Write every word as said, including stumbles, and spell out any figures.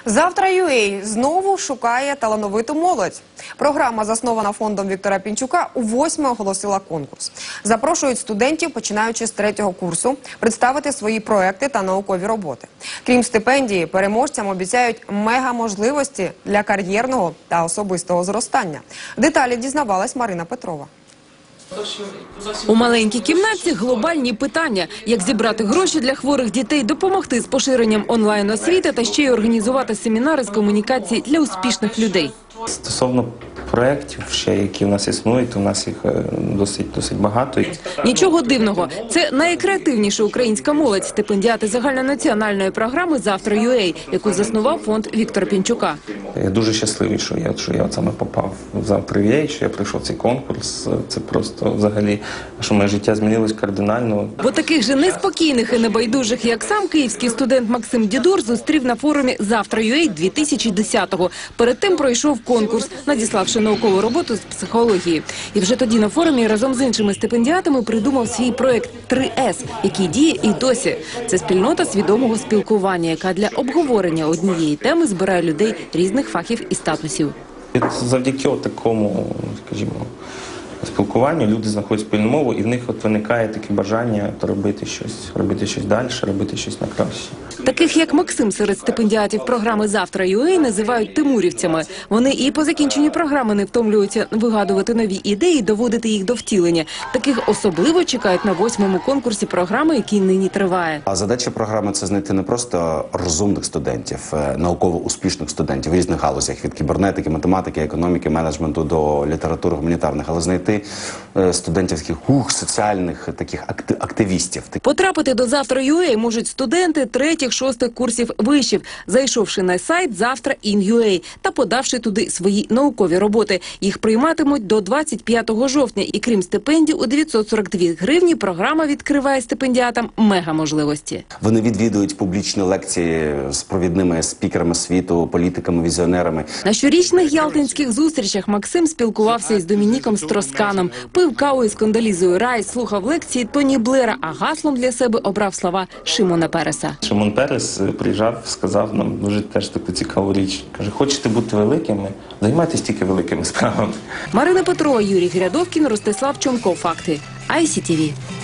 Завтра.ua знову шукає талановиту молодь. Програма, заснована фондом Віктора Пінчука, у восьме оголосила конкурс. Запрошують студентів, починаючи з третього курсу, представити свої проекти та наукові роботи. Крім стипендії, переможцям обіцяють мега-можливості для кар'єрного та особистого зростання. Деталі дізнавалась Марина Петрова. У маленькій кімнаті глобальні питання. Як зібрати гроші для хворих дітей, допомогти з поширенням онлайн-освіти та ще й організувати семінари з комунікації для успішних людей. Стосовно проєктів, ще які в нас існують, у нас їх досить, досить багато. Нічого дивного. Це найкреативніша українська молодь, стипендіати загальнонаціональної програми «Завтра.ua», яку заснував фонд Віктора Пінчука. Я дуже щасливий, що я, що я от саме попав в «Завтра.ua», що я прийшов в цей конкурс. Це просто взагалі, що моє життя змінилось кардинально. Бо таких же неспокійних і небайдужих, як сам київський студент Максим Дідур, зустрів на форумі «Завтра.ua» дві тисячі десятого. Перед тим пройшов конкурс, надіславши наукову роботу з психології. І вже тоді на форумі разом з іншими стипендіатами придумав свій проект три ес, який діє і досі. Це спільнота свідомого спілкування, яка для обговорення однієї теми збирає людей різних фахів і статусів. Завдяки такому, скажімо, спілкуванню люди знаходять спільну мову, і в них от виникає таке бажання робити щось, робити щось далі, робити щось на краще. Таких, як Максим, серед стипендіатів програми «Завтра.ua» називають тимурівцями. Вони і по закінченні програми не втомлюються вигадувати нові ідеї і доводити їх до втілення. Таких особливо чекають на восьмому конкурсі програми, який нині триває. А задача програми – це знайти не просто розумних студентів, науково успішних студентів в різних галузях, від кібернетики, математики, економіки, менеджменту до літератури гуманітарних, але знайти студентів таких ух, соціальних таких активістів. Потрапити до «Завтра.ua» можуть студенти третіх, шостих курсів вишів, зайшовши на сайт «Завтра.ua» та подавши туди свої наукові роботи. Їх прийматимуть до двадцять п'ятого жовтня. І крім стипендій у дев'ятсот сорок дві гривні, програма відкриває стипендіатам мега-можливості. Вони відвідують публічні лекції з провідними спікерами світу, політиками, візіонерами. На щорічних ялтинських зустрічах Максим спілкувався із Домініком Стросканом, пив каву із Кондолізою Райс, слухав лекції Тоні Блера, а гаслом для себе обрав слова Шимона Переса. Шимон Перес приїжджав, сказав нам дуже теж таку цікаву річ. Каже, хочете бути великими, займайтесь тільки великими справами. Марина Петрова, Юрій Грядовкін, Ростислав Чонко. Факти. ай сі ті ві.